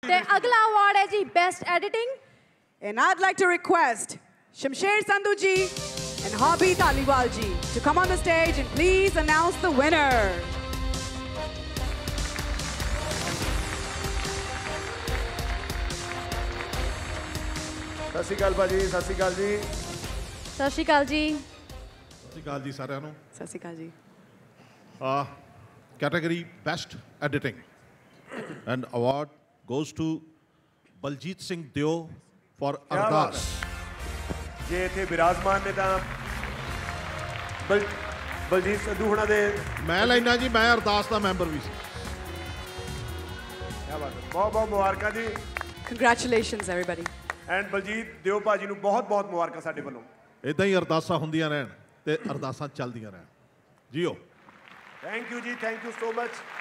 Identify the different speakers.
Speaker 1: ਤੇ ਅਗਲਾ ਅਵਾਰਡ ਹੈ ਜੀ best editing.
Speaker 2: And I'd like to request Shamsher Sandhu ji and Hobby Taliwal ji to come on the stage and please announce the winner.
Speaker 3: ਸਤਿ ਸ਼੍ਰੀ ਅਕਾਲ ਭਾਜੀ, ਸਤਿ ਸ਼੍ਰੀ ਅਕਾਲ ਜੀ।
Speaker 1: ਸਤਿ ਸ਼੍ਰੀ ਅਕਾਲ ਜੀ।
Speaker 4: ਸਤਿ ਸ਼੍ਰੀ ਅਕਾਲ ਜੀ ਸਾਰਿਆਂ ਨੂੰ।
Speaker 2: ਸਤਿ ਸ਼੍ਰੀ ਅਕਾਲ ਜੀ।
Speaker 4: Category Best Editing and award goes to Baljit Singh Deo for Ardas.
Speaker 3: ਜੇ ਇੱਥੇ ਵਿਰਾਜਮਾਨ ਨੇ ਤਾਂ ਬਲਜੀਤ ਸੰਧੂ ਹੁਣਾਂ ਦੇ
Speaker 4: ਮੈਂ ਲੈਣਾ ਜੀ, ਮੈਂ ਅਰਦਾਸ ਦਾ ਮੈਂਬਰ ਵੀ ਸੀ।
Speaker 3: ਕਿਆ ਬਾਤ ਹੈ, ਬਹੁਤ ਬਹੁਤ ਮੁਬਾਰਕਾਂ ਜੀ।
Speaker 2: Congratulations everybody.
Speaker 3: ਐਂਡ ਬਲਜੀਤ ਦਿਓ ਭਾਜੀ ਨੂੰ ਬਹੁਤ ਬਹੁਤ ਮੁਬਾਰਕਾਂ ਸਾਡੇ ਵੱਲੋਂ।
Speaker 4: ਇੱਦਾਂ ਹੀ ਅਰਦਾਸਾਂ ਹੁੰਦੀਆਂ ਰਹਿਣ ਤੇ ਅਰਦਾਸਾਂ ਚੱਲਦੀਆਂ ਰਹਿਣ। ਜੀਓ।
Speaker 3: ਥੈਂਕ ਯੂ ਜੀ, ਥੈਂਕ ਯੂ ਸੋ ਮਚ।